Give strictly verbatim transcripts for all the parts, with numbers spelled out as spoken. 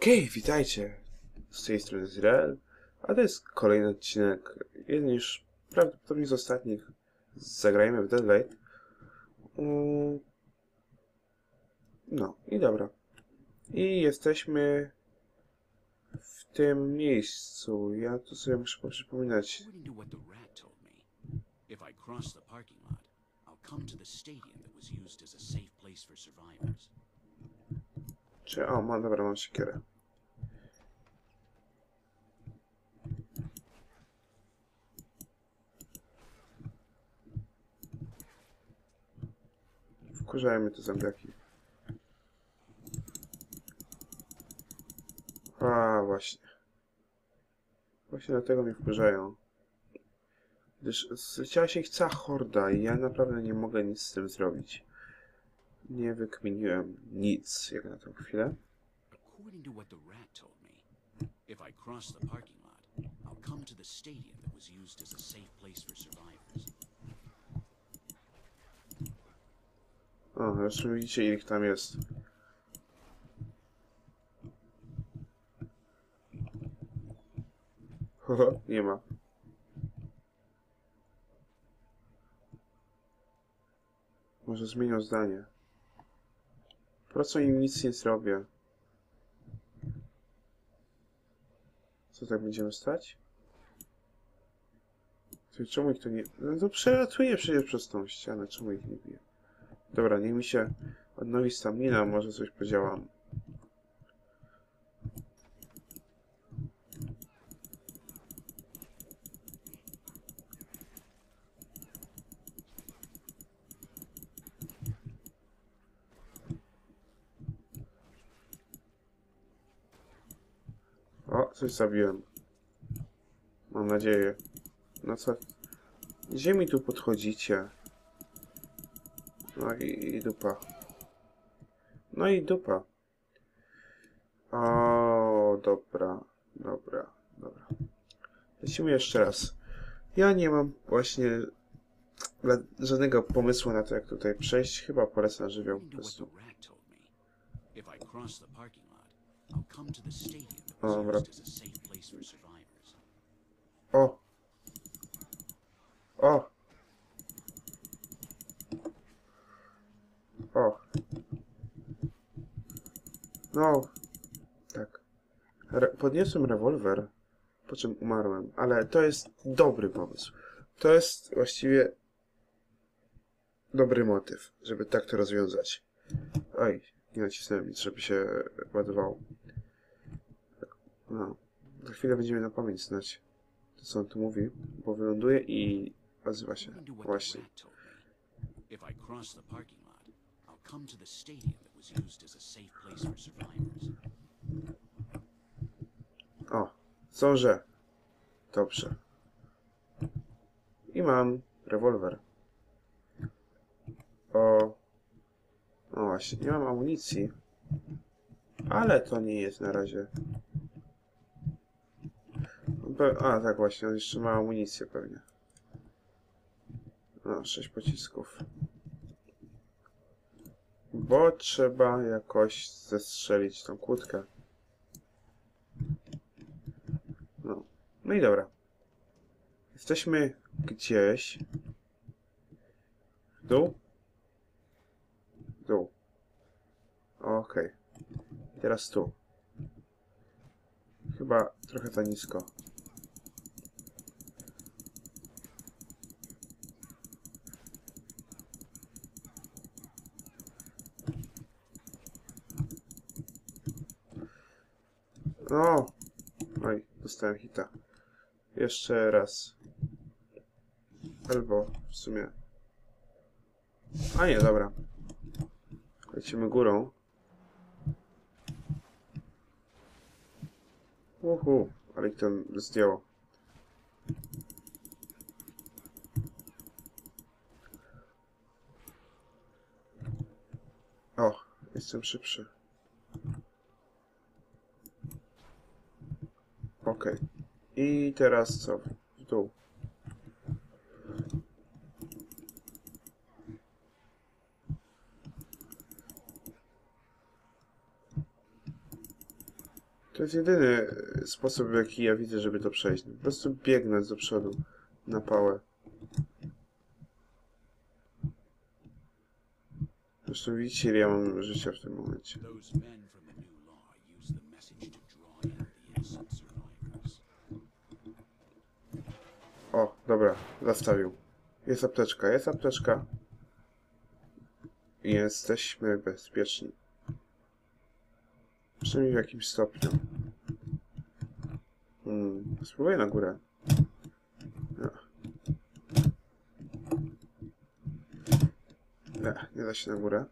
Okej, witajcie. Z tej strony Izrael, a to jest kolejny odcinek, jeden już prawdopodobnie z ostatnich. Zagrajmy w Deadlight. Mm, No i dobra. I jesteśmy w tym miejscu. Ja tu sobie muszę przypominać. According to what the rat told me, if I cross the parking lot, I'll come to the stadium that was used as a safe place for survivors. Czy... O, mam, dobra, mam siekierę. Wkurzają mnie te zębiaki. A, właśnie. Właśnie dlatego mnie wkurzają. Gdyż zleciała się ich cała horda i ja naprawdę nie mogę nic z tym zrobić. Nie wykminiłem nic, jak na tę chwilę. According to what the rat told me, if I cross the parking lot, I'll come to the stadium that was used as a safe place for survivors. O, zresztą widzicie, ile ich tam jest. Ho, nie ma. Może zmienią zdanie. Po prostu im nic nie zrobię. Co, tak będziemy stać? To czemu ich to nie... No to przelatuję przecież przez tą ścianę. Czemu ich nie bije? Dobra, niech mi się odnowi stamina, może coś podziałam. O, coś zabiłem. Mam nadzieję. No co? Gdzie mi tu podchodzicie? No i, i dupa. No i dupa. O, dobra, dobra, dobra. Lecimy jeszcze raz. Ja nie mam właśnie żadnego pomysłu na to, jak tutaj przejść. Chyba polecę na żywioł po prostu. Dobra. O! O! O! No! Tak. Re podniosłem rewolwer, po czym umarłem. Ale to jest dobry pomysł. To jest właściwie dobry motyw, żeby tak to rozwiązać. Oj, nie nacisnąłem nic, żeby się ładowało. No. Za chwilę będziemy na pamięć znać to, co on tu mówi, bo wyląduje i odzywa się. Właśnie. O, zdążę. Dobrze. I mam rewolwer. O. No właśnie, nie mam amunicji. Ale to nie jest na razie. A, tak właśnie, on jeszcze ma amunicję pewnie. No, sześć pocisków. Bo trzeba jakoś zestrzelić tą kłódkę. No. No i dobra. Jesteśmy gdzieś. W dół? W dół. Okej. Okay. Teraz tu. Chyba trochę za nisko. No! Oj, dostałem hita. Jeszcze raz. Albo w sumie... A nie, dobra. Lecimy górą. Uhu, ale ich tam zdjęło. O, jestem szybszy. Okej. Okay. I teraz co? W dół. To jest jedyny sposób, w jaki ja widzę, żeby to przejść. Po prostu biegnąć do przodu na pałę. Zresztą widzicie, ile ja mam życia w tym momencie. Those men from the new law use the message to draw in the innocent survivors. O, dobra, zastawił. Jest apteczka, jest apteczka. Jesteśmy bezpieczni. Przynajmniej w jakimś stopniu. Hmm, spróbuję na górę. No. Nie, nie da się na górę.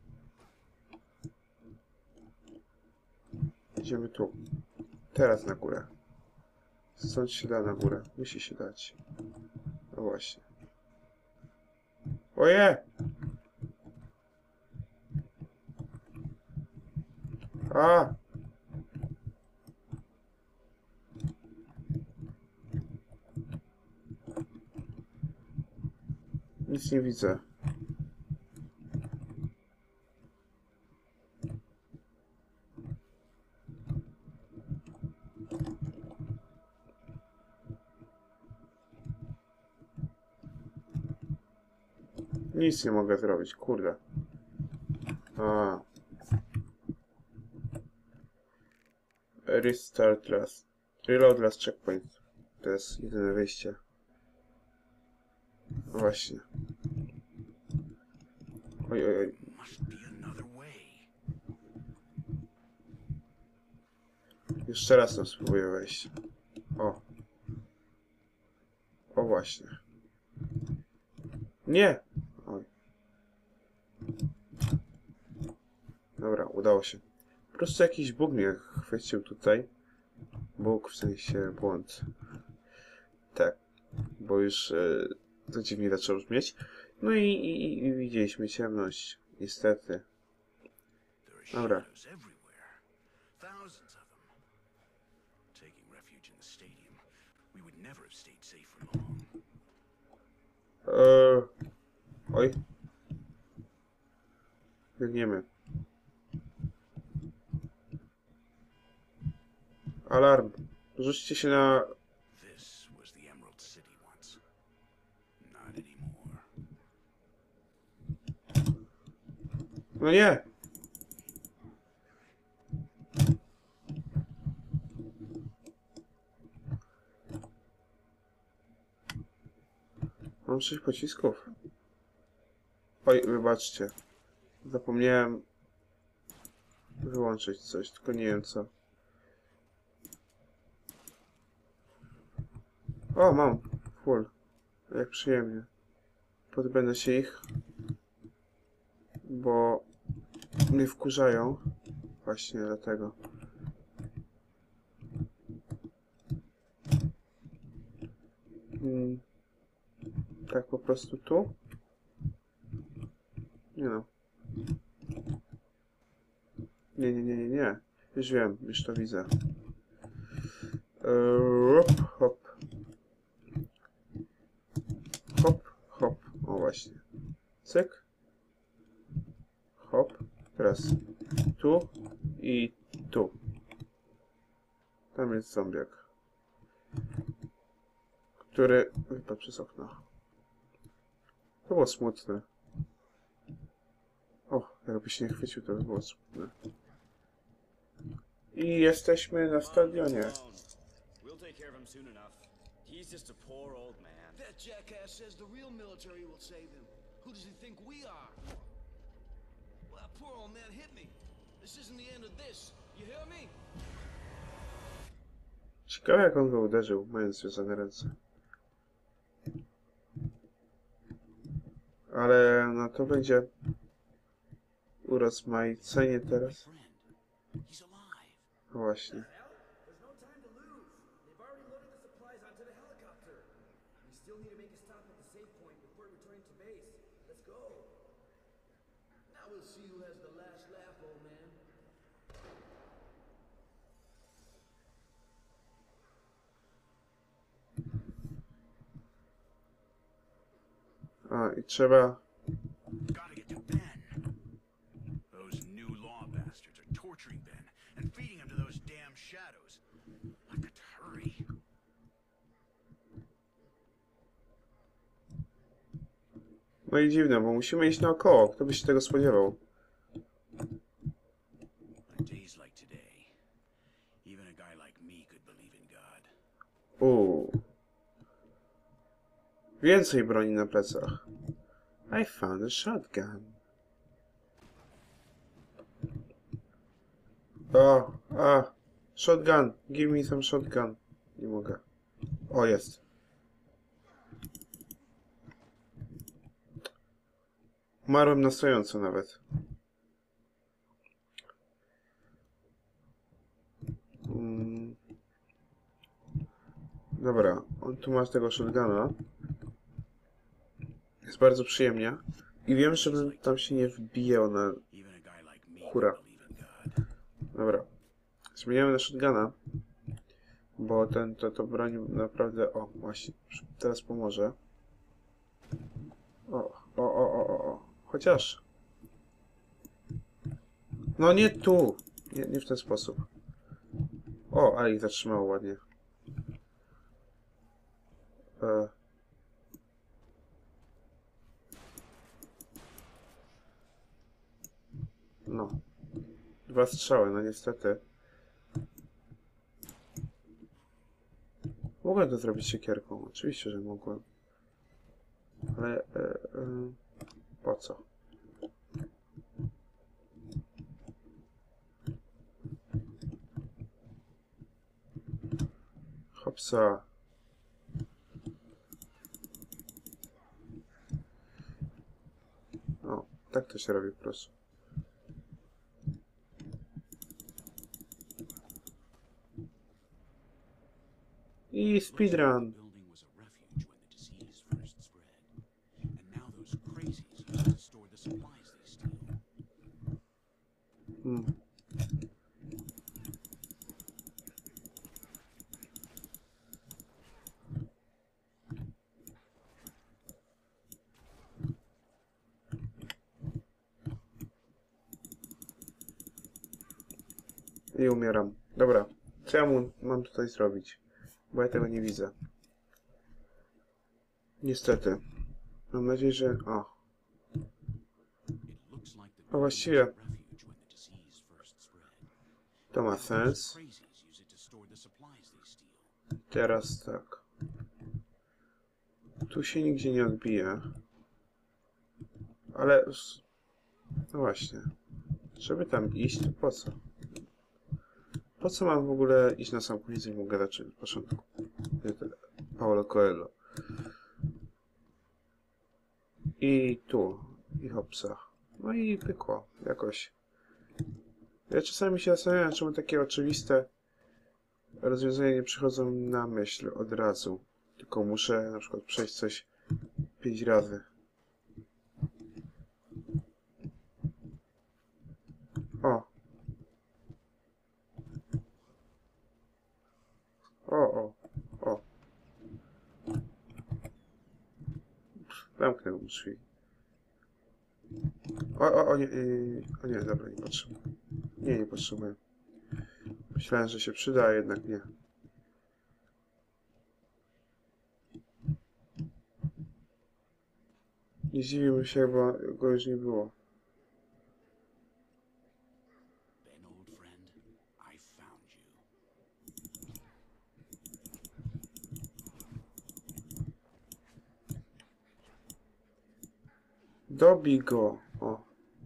Idziemy tu. Teraz na górę. Stąd się da na górę. Musi się dać. No właśnie. Oje! A! Nic nie widzę. Nic nie mogę zrobić, kurde. A. Restart last. Reload last checkpoint. To jest jedyne wyjście. No właśnie. Oj, oj, oj. Must be another way. Jeszcze raz tam spróbuję wejść. O. O właśnie. Nie! Oj. Dobra, udało się. Po prostu jakiś bóg mnie chwycił tutaj. Bóg, w sensie błąd. Tak. Bo już e, to dziwnie zaczęło brzmieć. No i, i, i widzieliśmy ciemność. Niestety. There are Dobra. shadows everywhere. Thousands of them. Taking refuge in the stadium, we would never have stayed safe for long. Eee, oj. Biegniemy. Alarm. Rzućcie się na... This was the Emerald City once. Not anymore. No nie! Mam sześć pocisków. Oj, wybaczcie. Zapomniałem wyłączyć coś, tylko nie wiem co. O, mam. Full. Jak przyjemnie. Pozbędę się ich. Bo mnie wkurzają. Właśnie dlatego. Hmm. Tak po prostu tu? Nie no. Nie, nie, nie, nie, nie. Już wiem, już to widzę. Eee, hop, hop. Hop, hop. O właśnie. Cyk. Hop. Teraz tu i tu. Tam jest zombiak, który wypadł przez okno. To było smutne. O, jakby się nie chwycił, to by było smutne. I jesteśmy na stadionie. We'll take care of him soon enough. He's just a poor old man. That jackass says the real military will save him. Who does he think we are? Well, that poor old man hit me. This isn't the end of this. You hear me? Ciekawe, jak on go uderzył, mając związane ręce. Ale no to będzie urozmaicenie teraz. Friend, he's alive. No właśnie. There's no time to lose. They've already loaded the supplies onto the helicopter. We still need to make a stop at the save point before returning to base. Let's go. Now we'll see who has the last laugh, old man. A, i trzeba... Gotta get to Ben. Those new law bastards are torturing Ben and feeding him to those damn shadows. I got to hurry. No i dziwne, bo musimy iść naokoło. Kto by się tego spodziewał? On days like today, even a guy like me could believe in God. Uuu. Więcej broni na plecach. I found a shotgun. O, a, shotgun. Give me some shotgun. Nie mogę. O, jest. Umarłem na stojąco nawet. Mm. Dobra, on tu masz tego shotguna. Jest bardzo przyjemnie. I wiem, żebym tam się nie wbijał na... Even a guy like me Hura. could believe in God. Dobra. Zmieniamy na shotguna. Bo ten, to, to broń naprawdę... O, właśnie. Teraz pomoże. O, o, o, o, o, o. Chociaż... No nie tu! Nie, nie w ten sposób. O, ale ich zatrzymało ładnie. E. No. Dwa strzały, no niestety. Mogłem to zrobić siekierką. Oczywiście, że mogłem. Ale... E, e, po co? Hopsa. O, tak to się robi po prostu. I speedrun. Building was a refuge when the disease first spread. And now those crazies use it to store the supplies they steal. Hmm. I umieram. Dobra. Co ja mu mam tutaj zrobić? Bo ja tego nie widzę. Niestety. Mam nadzieję, że... O. It looks like the A building właściwie... was a refuge when the disease first spread. To ma Now those sens. crazies use it to store the supplies they steal. Teraz tak. Tu się nigdzie nie odbije. Ale... s- No właśnie. Żeby tam iść, to po co? Po co mam w ogóle iść na sam koniec, jak mogę zacząć od początku? Paulo Coelho. I tu. I hopsa. No i pykło. Jakoś. Ja czasami się zastanawiam, czemu takie oczywiste rozwiązania nie przychodzą mi na myśl od razu. Tylko muszę na przykład przejść coś pięć razy. O. O, o, o. Zamknę drzwi. O, o, o, nie, nie, o nie, dobra, nie potrzebuję. Nie, nie potrzebuję. Myślałem, że się przyda, a jednak nie. Nie zdziwiłbym się, bo go już nie było. Ben, old friend, I found you. Dobij go. O.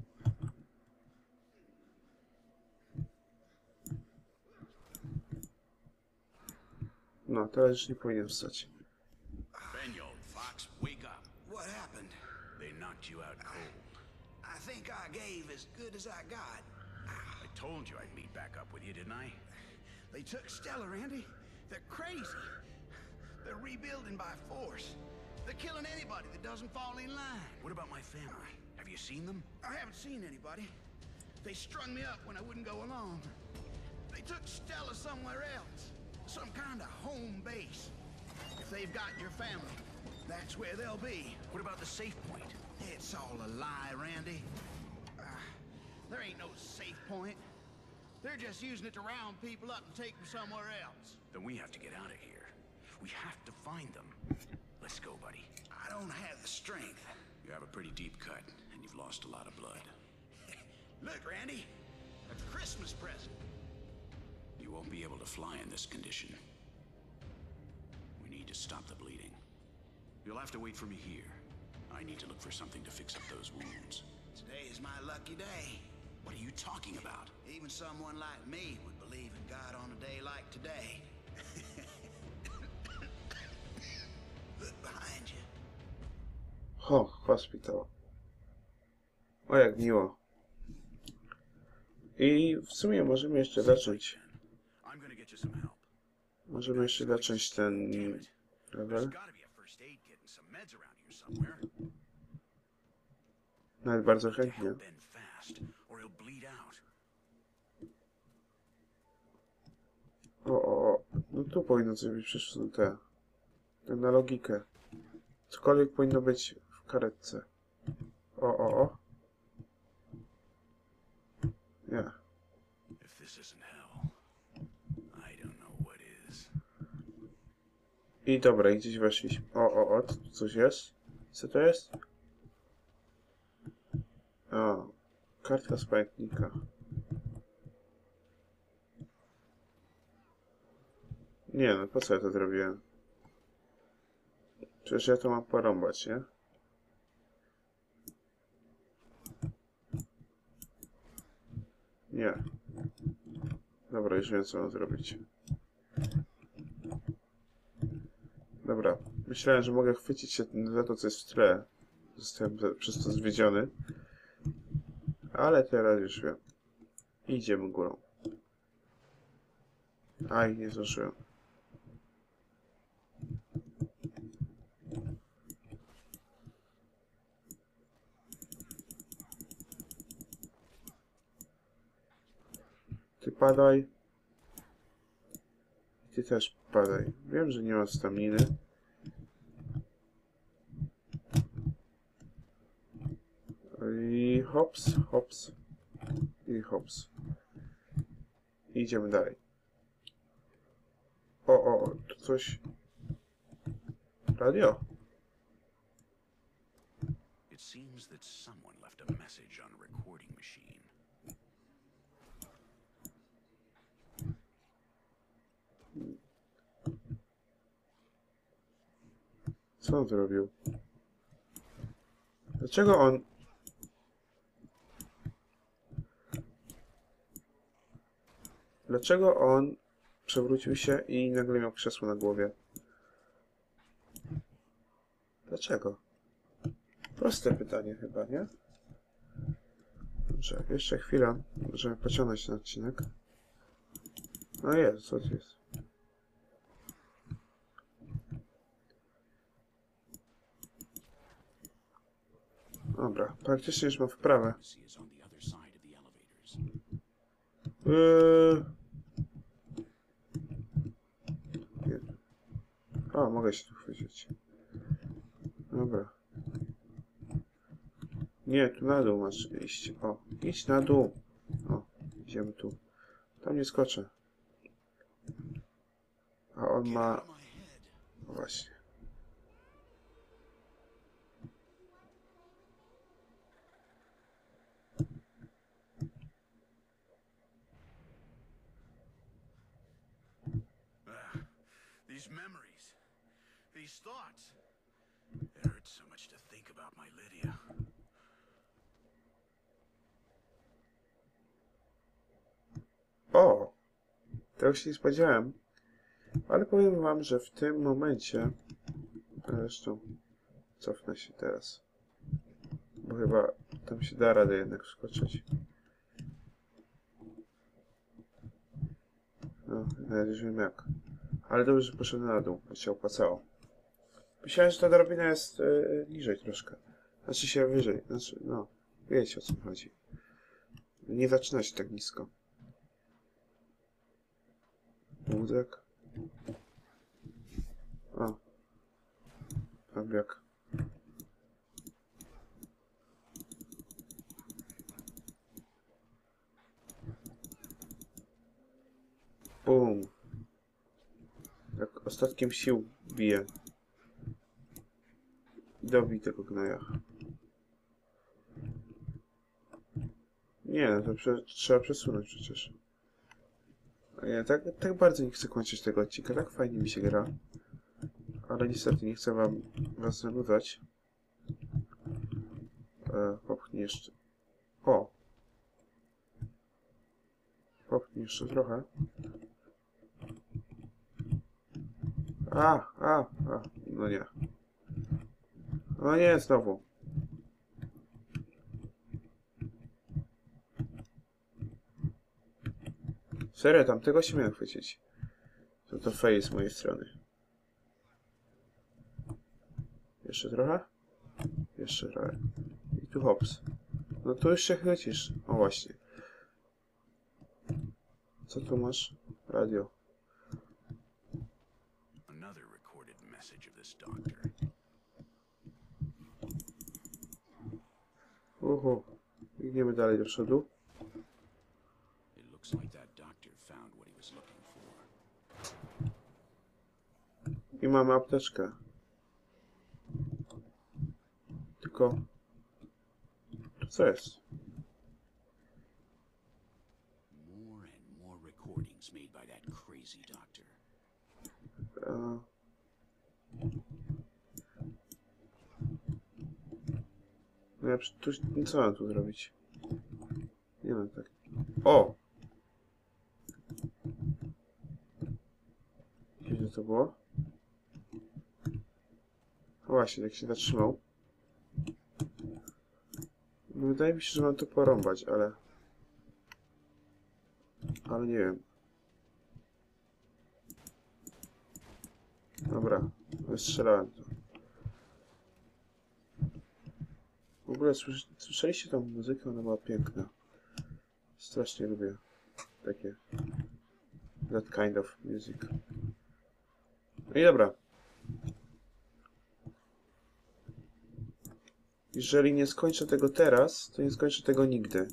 No, teraz już nie powinien wstać. Ben, you old fox, wake up. What happened? They knocked you out cold. I think I gave as good as I got. I told you I'd meet back up with you, didn't I? They took Stella, Randy. They're crazy. They're rebuilding by force. They're killing anybody that doesn't fall in line. What about my family? Have you seen them? I haven't seen anybody. They strung me up when I wouldn't go along. They took Stella somewhere else. Some kind of home base. If they've got your family, that's where they'll be. What about the safe point? It's all a lie, Randy. Uh, there ain't no safe point. They're just using it to round people up and take them somewhere else. Then we have to get out of here. We have to find them. Let's go, buddy. I don't have the strength. You have a pretty deep cut, and you've lost a lot of blood. Look, Randy, a Christmas present. You won't be able to fly in this condition. We need to stop the bleeding. You'll have to wait for me here. I need to look for something to fix up those wounds. Today is my lucky day. What are you talking about? Even someone like me would believe in God on a day like today. Look behind you. O, hospital. O, jak miło. I w sumie możemy jeszcze zacząć. I'm gonna get you some help. Możemy jeszcze zacząć ten level. There's gotta be a first aid kit and some meds around here somewhere. Nawet bardzo chętnie. Help Ben fast, or he'll bleed out. O, o, o. No tu powinno coś być przesunęte. Tak na logikę. Cokolwiek powinno być w karetce. O, o, o. Nie. If this isn't hell, I don't know what is. I dobra, i gdzieś weszliśmy. O, o, o, tu coś jest? Co to jest? O, kartka z pamiętnika. Nie no, po co ja to zrobiłem? Przecież ja to mam porąbać, nie? Nie. Dobra, już wiem co mam zrobić. Dobra, myślałem, że mogę chwycić się za to, co jest w tle. Zostałem za- przez to zwiedziony. Ale teraz już wiem. Idziemy górą. Aj, nie zdążyłem. Ty padaj. Ty też padaj. Wiem, że nie ma staminy. I hops, hops. I hops. I idziemy dalej. O, o, o, tu coś... Radio? It seems that someone left a message on a recording machine. Co on zrobił? Dlaczego on... Dlaczego on przewrócił się i nagle miał krzesło na głowie? Dlaczego? Proste pytanie chyba, nie? Dobrze, jeszcze chwila. Możemy pociągnąć ten odcinek. No jest, co to jest? Dobra, praktycznie już mam wprawę. See is on the other side of the elevators. Yy... Nie. O, mogę się tu chwycić. Dobra. Nie, tu na dół masz iść. O, idź na dół. O, idziemy tu. Tam nie skoczę. A on ma... O, właśnie. These memories, these thoughts. It hurts so much to think about my Lydia. O! Tego się nie spodziewałem. Ale powiem wam, że w tym momencie... Zresztą cofnę się teraz. Bo chyba tam się da radę jednak wskoczyć. No, nawet już wiem jak. Ale dobrze, że poszedłem na dół, bo się opłacało. Myślałem, że ta drabina jest yy, niżej troszkę. Znaczy się wyżej. Znaczy, no, wiecie o co mi chodzi. Nie zaczyna się tak nisko. Łódek. O. Abiak. Bum. Jak ostatkiem sił bije. Dobij tego gnoja. Nie, no to prze trzeba przesunąć przecież. A ja tak, tak bardzo nie chcę kończyć tego odcinka, tak fajnie mi się gra. Ale niestety nie chcę wam was zanudzać. E, popchnij jeszcze. O! Popchnij jeszcze trochę. A, a, a, no nie. No nie, znowu. Serio, tam tego się miałem chwycić. To to fail z mojej strony. Jeszcze trochę? Jeszcze trochę. I tu hops. No tu już się chwycisz. O właśnie. Co tu masz? Radio. Another recorded message of this doctor. Uhu. Biegniemy dalej do przodu. It looks like that doctor found what he was looking for. I mamy apteczkę. Tylko... To co jest? More and more recordings made by that crazy doctor. E... No ja przy- tu, co mam tu zrobić? Nie wiem, tak. O! Gdzie to było? O właśnie, jak się zatrzymał. No, wydaje mi się, że mam to porąbać, ale... Ale nie wiem. Dobra, wystrzelałem to. W ogóle słysz słyszeliście tą muzykę? Ona była piękna. Strasznie lubię takie... That kind of music. No i dobra. Jeżeli nie skończę tego teraz, to nie skończę tego nigdy.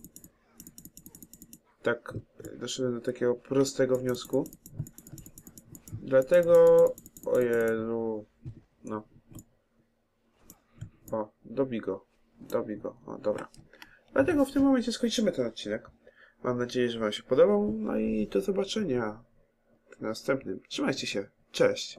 Tak, doszedłem do takiego prostego wniosku. Dlatego... O Jezu... No. O, dobij go. Dobij go. O, dobra. Dlatego w tym momencie skończymy ten odcinek. Mam nadzieję, że wam się podobał. No i do zobaczenia w następnym. Trzymajcie się. Cześć.